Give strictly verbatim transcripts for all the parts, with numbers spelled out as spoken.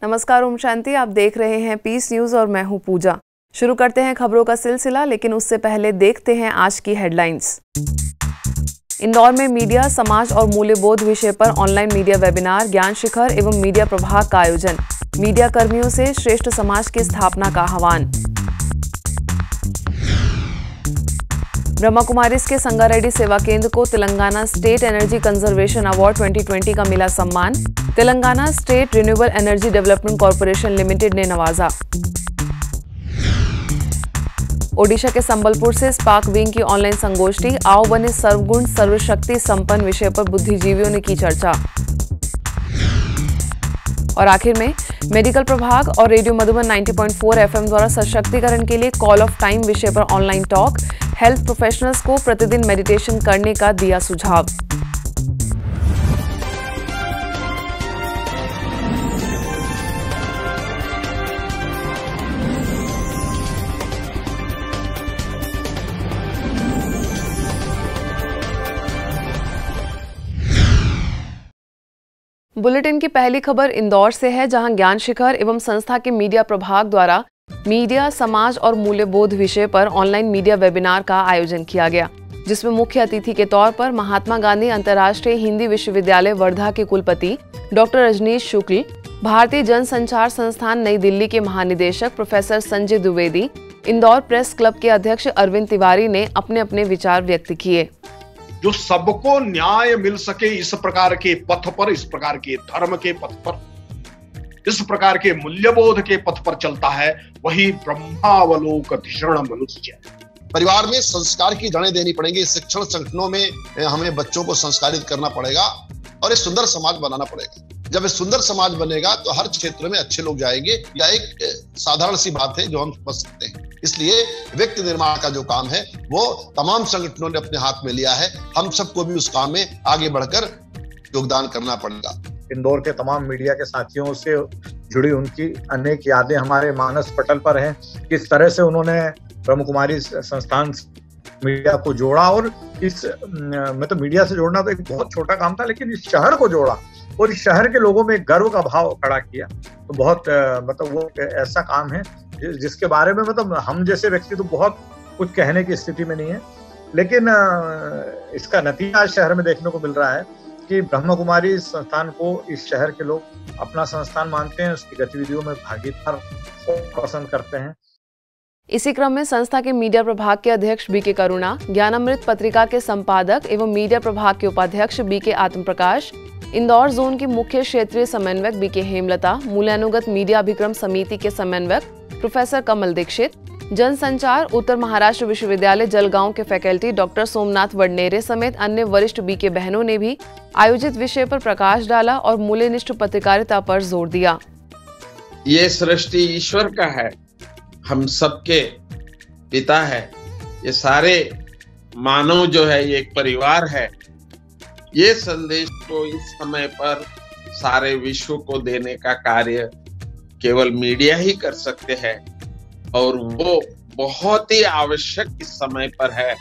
नमस्कार, ओम शांति। आप देख रहे हैं पीस न्यूज और मैं हूं पूजा। शुरू करते हैं खबरों का सिलसिला, लेकिन उससे पहले देखते हैं आज की हेडलाइंस। इंदौर में मीडिया, समाज और मूल्यबोध विषय पर ऑनलाइन मीडिया वेबिनार, ज्ञान शिखर एवं मीडिया प्रभाग का आयोजन। मीडिया कर्मियों से श्रेष्ठ समाज की स्थापना का आह्वान। ब्रह्मा कुमारीज के संगारेड्डी सेवा केंद्र को Telangana state energy conservation award twenty twenty का मिला सम्मान। Telangana state renewable energy development corporation limited ने नवाजा। ओडिशा के संबलपुर से स्पार्क विंग की ऑनलाइन संगोष्ठी, आओ बने सर्वगुण सर्वशक्ति संपन्न विषय पर बुद्धिजीवियों ने की चर्चा। और आखिर में मेडिकल प्रभाग और रेडियो मधुबन नब्बे पॉइंट चार एफएम द्वारा सशक्तिकरण के लिए कॉल ऑफ टाइम विषय पर ऑनलाइन टॉक। हेल्थ प्रोफेशनल्स को प्रतिदिन मेडिटेशन करने का दिया सुझाव। बुलेटिन की पहली खबर इंदौर से है, जहां ज्ञान शिखर एवं संस्था के मीडिया प्रभाग द्वारा मीडिया, समाज और मूल्यबोध विषय पर ऑनलाइन मीडिया वेबिनार का आयोजन किया गया, जिसमें मुख्य अतिथि के तौर पर महात्मा गांधी अंतर्राष्ट्रीय हिंदी विश्वविद्यालय वर्धा के कुलपति डॉक्टर रजनीश शुक्ल, भारतीय जनसंचार संस्थान नई दिल्ली के महानिदेशक professor Sanjay Dwivedi, Indore press club के अध्यक्ष अरविंद तिवारी ने अपने अपने विचार व्यक्त किए। जो सबको न्याय मिल सके इस प्रकार के पथ पर, इस प्रकार के धर्म के पथ पर, इस प्रकार के मूल्यबोध के पथ पर चलता है, वही ब्रह्मावलोकधिषण मनुष्य। परिवार में संस्कार की जड़ें देनी पड़ेंगी, शिक्षण संगठनों में हमें बच्चों को संस्कारित करना पड़ेगा और एक सुंदर समाज बनाना पड़ेगा। जब एक सुंदर समाज बनेगा तो हर क्षेत्र में अच्छे लोग जाएंगे। या एक साधारण सी बात है जो हम समझ सकते हैं। इसलिए व्यक्ति निर्माण का जो काम है वो तमाम संगठनों ने अपने हाथ में लिया है। हम सबको भी उस काम में आगे बढ़कर योगदान करना पड़ेगा। इंदौर के तमाम मीडिया के साथियों से जुड़ी उनकी अनेक यादें हमारे मानस पटल पर हैं। किस तरह से उन्होंने ब्रह्म कुमारी संस्थान मीडिया को जोड़ा, और इस मतलब मीडिया से जोड़ना तो एक बहुत छोटा काम था, लेकिन इस शहर को जोड़ा और इस शहर के लोगों में गर्व का भाव खड़ा किया। तो बहुत मतलब वो ऐसा काम है जिसके बारे में मतलब हम जैसे व्यक्ति तो बहुत कुछ कहने की स्थिति में नहीं है, लेकिन इसका नतीजा शहर में देखने को मिल रहा है कि ब्रह्मा कुमारी संस्थान को इस शहर के लोग अपना संस्थान मानते हैं, उसकी गतिविधियों में भागीदार पसंद करते हैं। इसी क्रम में संस्था के मीडिया प्रभाग के अध्यक्ष बी के करुणा, ज्ञानामृत पत्रिका के संपादक एवं मीडिया प्रभाग के उपाध्यक्ष बी के आत्मप्रकाश, इंदौर जोन की मुख्य क्षेत्रीय समन्वयक बी के हेमलता, मूल्यानुगत मीडिया अभिक्रम समिति के समन्वयक प्रोफेसर कमल दीक्षित, जनसंचार उत्तर महाराष्ट्र विश्वविद्यालय जलगांव के फैकल्टी डॉक्टर सोमनाथ वडनेरे समेत अन्य वरिष्ठ बी के बहनों ने भी आयोजित विषय पर प्रकाश डाला और मूल्यनिष्ठ पत्रकारिता पर जोर दिया। ये सृष्टि ईश्वर का है, हम सबके पिता है, ये सारे मानव जो है ये एक परिवार है। ये संदेश को इस समय पर सारे विश्व को देने का कार्य केवल मीडिया ही कर सकते हैं, और वो बहुत ही आवश्यक इस समय पर है।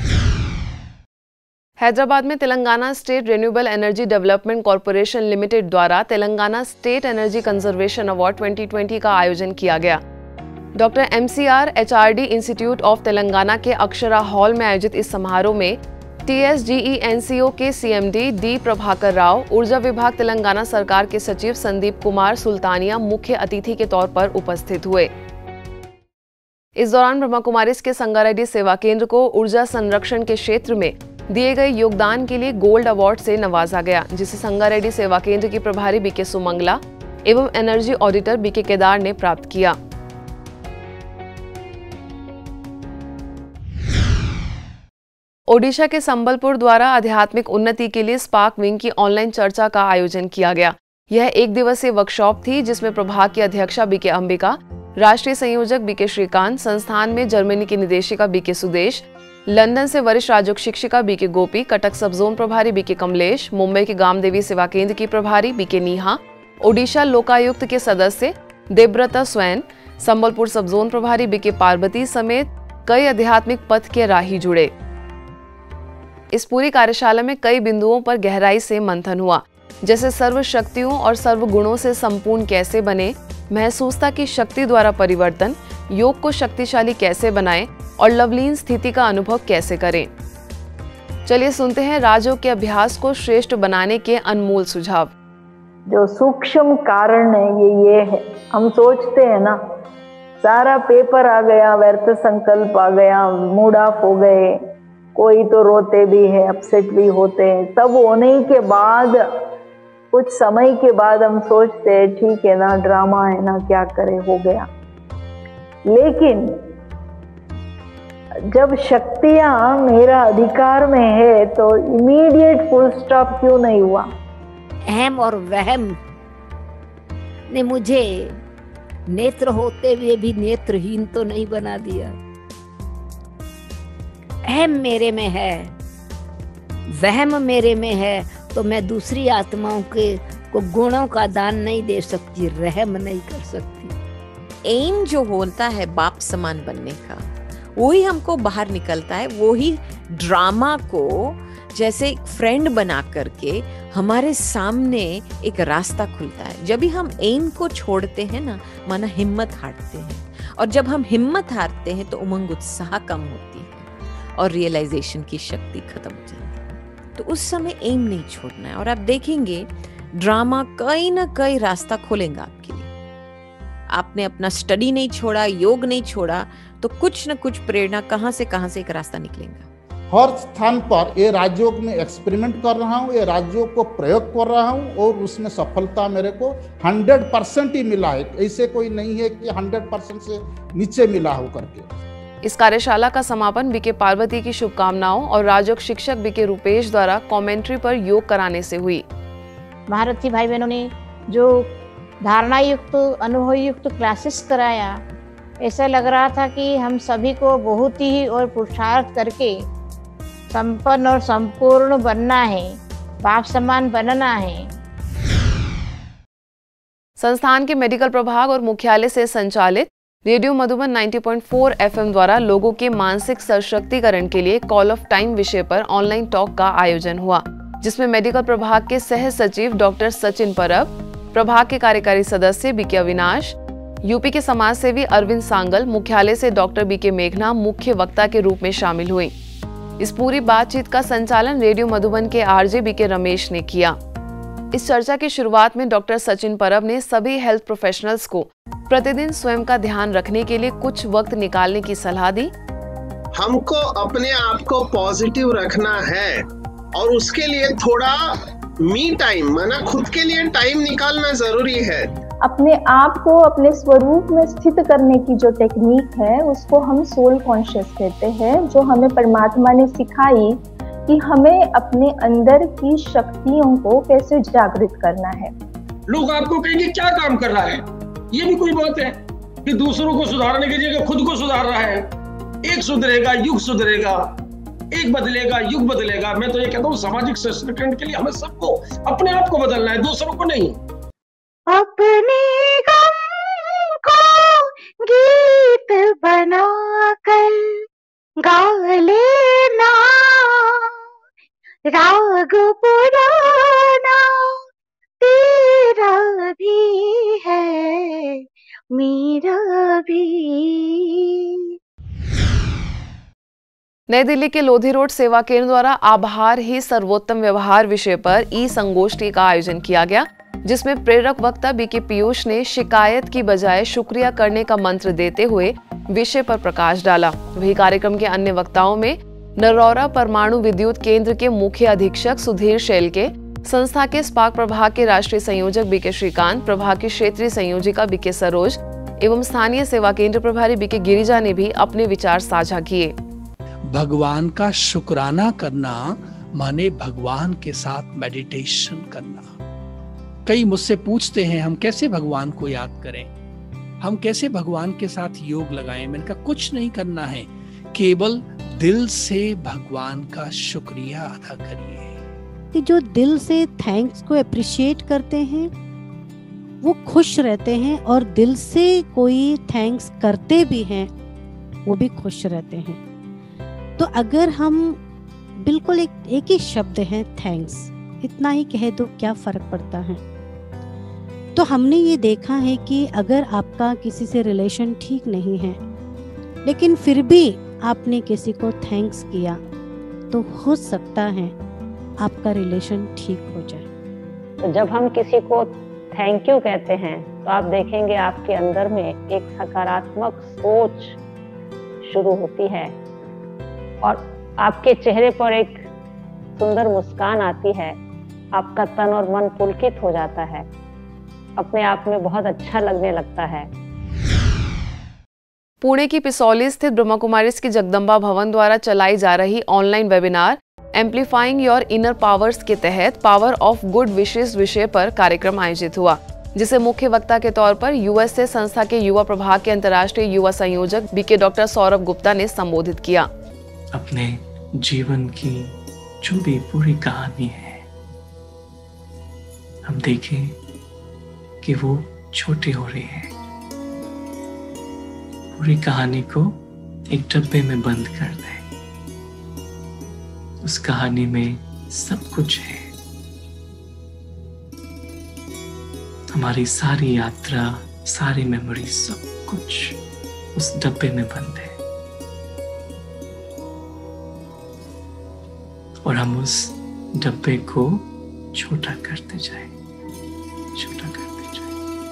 हैदराबाद में Telangana state renewable energy development corporation limited द्वारा Telangana state energy conservation award twenty twenty का आयोजन किया गया। Doctor MCR HRD institute of Telangana के अक्षरा हॉल में आयोजित इस समारोह में टीएसजीईएनसीओ के सीएमडी डी प्रभाकर राव, ऊर्जा विभाग तेलंगाना सरकार के सचिव संदीप कुमार सुल्तानिया मुख्य अतिथि के तौर पर उपस्थित हुए। इस दौरान ब्रह्मा कुमारीज के संगारेड्डी सेवा केंद्र को ऊर्जा संरक्षण के क्षेत्र में दिए गए योगदान के लिए गोल्ड अवार्ड से नवाजा गया, जिसे संगारेड्डी सेवा केंद्र की प्रभारी बी के सुमंगला एवं एनर्जी ऑडिटर बी के केदार ने प्राप्त किया। ओडिशा के संबलपुर द्वारा आध्यात्मिक उन्नति के लिए स्पार्क विंग की ऑनलाइन चर्चा का आयोजन किया गया। यह एक दिवसीय वर्कशॉप थी, जिसमें प्रभाग की अध्यक्षा बी के अंबिका, राष्ट्रीय संयोजक बी के श्रीकांत, संस्थान में जर्मनी की निदेशिका बी के सुदेश, लंदन से वरिष्ठ राजयोग शिक्षिका बी के गोपी, कटक सब जोन प्रभारी बी के कमलेश, मुंबई के गामदेवी सेवा केंद्र की प्रभारी बी के नीहा, ओडिशा लोकायुक्त के सदस्य देवव्रता स्वैन, संबलपुर सब जोन प्रभारी बी के पार्वती समेत कई आध्यात्मिक पथ के राही जुड़े। इस पूरी कार्यशाला में कई बिंदुओं पर गहराई से मंथन हुआ, जैसे सर्व शक्तियों और सर्व गुणों से संपूर्ण कैसे बने, महसूसता की शक्ति द्वारा परिवर्तन, योग को शक्तिशाली कैसे बनाएं और लवलीन स्थिति का अनुभव कैसे करें। चलिए सुनते हैं राजयोग के अभ्यास को श्रेष्ठ बनाने के अनमोल सुझाव। जो सूक्ष्म कारण है ये ये है, हम सोचते हैं ना सारा पेपर आ गया, व्यर्थ संकल्प आ गया, मूड ऑफ हो गए, कोई तो रोते भी है, अपसेट भी होते हैं। सब होने के बाद कुछ समय के बाद हम सोचते हैं ठीक है ना, ड्रामा है ना, क्या करे, हो गया। लेकिन जब शक्तियां मेरा अधिकार में है तो इमीडिएट फुल स्टॉप क्यों नहीं हुआ? अहम और वहम ने मुझे नेत्र होते हुए भी नेत्रहीन तो नहीं बना दिया। अहम मेरे में है, वहम मेरे में है, तो मैं दूसरी आत्माओं के को गुणों का दान नहीं दे सकती, रहम नहीं कर सकती। एम जो होता है बाप समान बनने का, वही हमको बाहर निकलता है, वही ड्रामा को जैसे एक फ्रेंड बना करके हमारे सामने एक रास्ता खुलता है। जब भी हम एम को छोड़ते हैं ना, माना हिम्मत हारते हैं, और जब हम हिम्मत हारते हैं तो उमंग उत्साह कम होती है और रियलाइजेशन की शक्ति खत्म हो जाती है। तो उस समय एम नहीं छोड़ना है, और आप देखेंगे ड्रामा कहीं ना कहीं रास्ता खोलेगा आपके लिए। आपने अपना स्टडी नहीं छोड़ा, योग नहीं छोड़ा, तो कुछ न कुछ प्रेरणा कहां से कहां से एक रास्ता निकलेगा। हर स्थान पर ये राजयोग में एक्सपेरिमेंट कर रहा हूँ, ये राजयोग को प्रयोग कर रहा हूँ और उसमें सफलता मेरे को हंड्रेड परसेंट ही मिला है। ऐसे कोई नहीं है कि हंड्रेड परसेंट से नीचे मिला हो करके। इस कार्यशाला का समापन बीके पार्वती की शुभकामनाओं और राजयोग शिक्षक बीके रूपेश द्वारा कमेंट्री पर योग कराने से हुई। महारथी भाई बहनों ने जो धारणा युक्त, अनुभव युक्त क्लासेस कराया, ऐसा लग रहा था कि हम सभी को बहुत ही और पुरुषार्थ करके संपन्न और संपूर्ण बनना है, बाप समान बनना है। संस्थान के मेडिकल प्रभाग और मुख्यालय से संचालित रेडियो मधुबन नब्बे पॉइंट चार एफएम द्वारा लोगों के मानसिक सशक्तिकरण के लिए कॉल ऑफ टाइम विषय पर ऑनलाइन टॉक का आयोजन हुआ, जिसमें मेडिकल प्रभाग के सह सचिव डॉक्टर सचिन परब, प्रभाग के कार्यकारी सदस्य बीके अविनाश, यूपी के समाज सेवी अरविंद सांगल, मुख्यालय से डॉक्टर बीके मेघना मुख्य वक्ता के रूप में शामिल हुई। इस पूरी बातचीत का संचालन रेडियो मधुबन के आरजे बीके रमेश ने किया। इस चर्चा की शुरुआत में डॉक्टर सचिन परब ने सभी हेल्थ प्रोफेशनल्स को प्रतिदिन स्वयं का ध्यान रखने के लिए कुछ वक्त निकालने की सलाह दी। हमको अपने आप को पॉजिटिव रखना है और उसके लिए थोड़ा मी टाइम, माना खुद के लिए टाइम निकालना जरूरी है। अपने आप को अपने स्वरूप में स्थित करने की जो टेक्निक है उसको हम सोल कॉन्शियस कहते हैं, जो हमें परमात्मा ने सिखाई कि हमें अपने अंदर की शक्तियों को कैसे जागृत करना है। लोग आपको कहेंगे क्या काम कर रहा है, ये भी कोई बात है कि दूसरों को सुधारने की जगह खुद को सुधार रहा है। एक सुधरेगा युग सुधरेगा, एक बदलेगा युग बदलेगा। मैं तो ये कहता हूँ सामाजिक सशक्तिकरण के लिए हमें सबको अपने आप को बदलना है, दूसरों को नहीं। अपने गम को गीत बनाकर गा लेना, राग पुराना तेरा भी है, मेरा भी। नई दिल्ली के लोधी रोड सेवा केंद्र द्वारा आभार ही सर्वोत्तम व्यवहार विषय पर ई संगोष्ठी का आयोजन किया गया, जिसमें प्रेरक वक्ता बीके पीयूष ने शिकायत की बजाय शुक्रिया करने का मंत्र देते हुए विषय पर प्रकाश डाला। वही कार्यक्रम के अन्य वक्ताओं में नरौरा परमाणु विद्युत केंद्र के मुख्य अधीक्षक सुधीर शेलके, संस्था के स्पार्क प्रभाग के राष्ट्रीय संयोजक बीके श्रीकांत, प्रभाग की क्षेत्रीय संयोजिका बीके सरोज एवं स्थानीय सेवा केंद्र प्रभारी बीके गिरिजा ने भी अपने विचार साझा किए। भगवान का शुक्राना करना माने भगवान के साथ मेडिटेशन करना। कई मुझसे पूछते हैं हम कैसे भगवान को याद करें, हम कैसे भगवान के साथ योग लगाएं। मैंने कहा कुछ नहीं करना है, केवल दिल से भगवान का शुक्रिया अदा करिए। कि जो दिल से थैंक्स को अप्रिशिएट करते हैं वो खुश रहते हैं, और दिल से कोई थैंक्स करते भी हैं वो भी खुश रहते हैं। तो अगर हम बिल्कुल एक एक ही शब्द है थैंक्स, इतना ही कह दो, क्या फर्क पड़ता है। तो हमने ये देखा है कि अगर आपका किसी से रिलेशन ठीक नहीं है लेकिन फिर भी आपने किसी को थैंक्स किया तो हो सकता है आपका रिलेशन ठीक हो जाए। तो जब हम किसी को थैंक यू कहते हैं तो आप देखेंगे आपके अंदर में एक सकारात्मक सोच शुरू होती है और आपके चेहरे पर एक सुंदर मुस्कान आती है। आपका तन और मन पुलकित हो जाता है, अपने आप में बहुत अच्छा लगने लगता है। पुणे की पिसौली स्थित ब्रह्मा कुमारीज की जगदम्बा भवन द्वारा चलाई जा रही online webinar amplifying your inner powers के तहत पावर ऑफ गुड विशेष विषय पर कार्यक्रम आयोजित हुआ, जिसे मुख्य वक्ता के तौर पर यूएसए संस्था के युवा प्रभाग के अंतर्राष्ट्रीय युवा संयोजक बीके डॉक्टर सौरभ गुप्ता ने संबोधित किया। अपने जीवन की जो भी पूरी कहानी है, हम देखें कि वो छोटी हो रही है। पूरी कहानी को एक डब्बे में बंद कर दें। उस कहानी में सब कुछ है। हमारी सारी यात्रा, सारी मेमोरी, सब कुछ उस डब्बे में बंद है और हम उस डब्बे को छोटा करते जाएं, छोटा करते जाएं।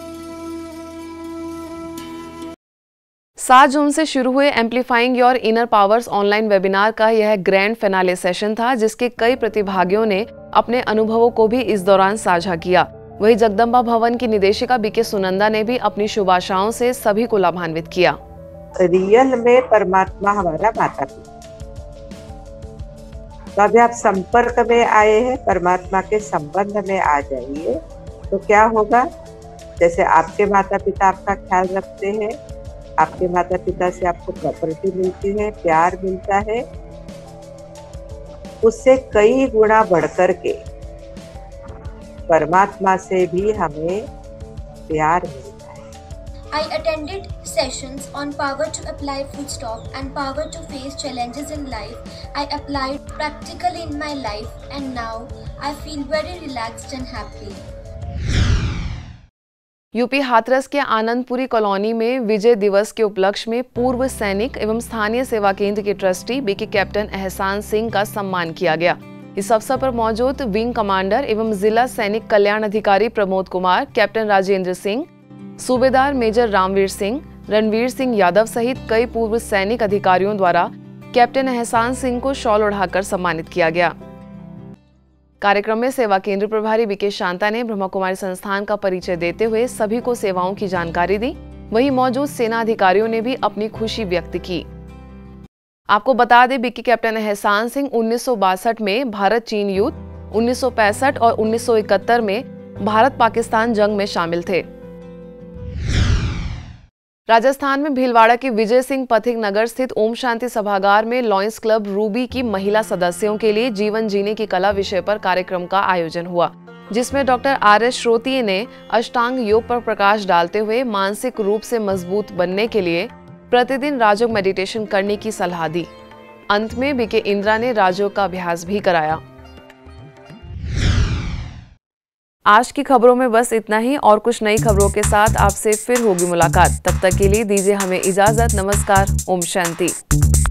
सात जून से शुरू हुए amplifying your inner powers online webinar का यह ग्रैंड फिनाले सेशन था, जिसके कई प्रतिभागियों ने अपने अनुभवों को भी इस दौरान साझा किया। वहीं जगदम्बा भवन की निदेशिका बीके सुनंदा ने भी अपनी शुभ आशाओं से सभी को लाभान्वित किया। रियल में परमात्मा हमारा माता पिता, तो अभी आप संपर्क में आए हैं, परमात्मा के संबंध में आ जाइए तो क्या होगा। जैसे आपके माता पिता आपका ख्याल रखते हैं, आपके माता पिता से आपको प्रॉपर्टी मिलती है, प्यार मिलता है, उससे कई गुना बढ़कर के परमात्मा से भी हमें प्यार मिलता है। I attended sessions on power to apply full stop and power to face challenges in life. I applied practically in my life and now I feel very relaxed and happy. UP Hathras के Anandpuri colony में विजय दिवस के उपलक्ष्य में पूर्व सैनिक एवं स्थानीय सेवा केंद्र के ट्रस्टी बीके कैप्टन एहसान सिंह का सम्मान किया गया। इस अवसर पर मौजूद विंग कमांडर एवं जिला सैनिक कल्याण अधिकारी प्रमोद कुमार, कैप्टन राजेंद्र सिंह, सूबेदार मेजर रामवीर सिंह, रणवीर सिंह यादव सहित कई पूर्व सैनिक अधिकारियों द्वारा कैप्टन एहसान सिंह को शॉल ओढ़ाकर सम्मानित किया गया। कार्यक्रम में सेवा केंद्र प्रभारी बीके शांता ने ब्रह्मा कुमारी संस्थान का परिचय देते हुए सभी को सेवाओं की जानकारी दी। वहीं मौजूद सेना अधिकारियों ने भी अपनी खुशी व्यक्त की। आपको बता दें, बीके कैप्टन एहसान सिंह उन्नीस सौ बासठ में भारत चीन युद्ध, उन्नीस सौ पैंसठ और उन्नीस सौ इकहत्तर में भारत पाकिस्तान जंग में शामिल थे। राजस्थान में भीलवाड़ा के विजय सिंह पथिक नगर स्थित ओम शांति सभागार में लॉयंस क्लब रूबी की महिला सदस्यों के लिए जीवन जीने की कला विषय पर कार्यक्रम का आयोजन हुआ, जिसमें डॉक्टर आर एस श्रोतीय ने अष्टांग योग पर प्रकाश डालते हुए मानसिक रूप से मजबूत बनने के लिए प्रतिदिन राजयोग मेडिटेशन करने की सलाह दी। अंत में बीके इंदिरा ने राजयोग का अभ्यास भी कराया। आज की खबरों में बस इतना ही, और कुछ नई खबरों के साथ आपसे फिर होगी मुलाकात। तब तक के लिए दीजिए हमें इजाजत। नमस्कार। ओम शांति।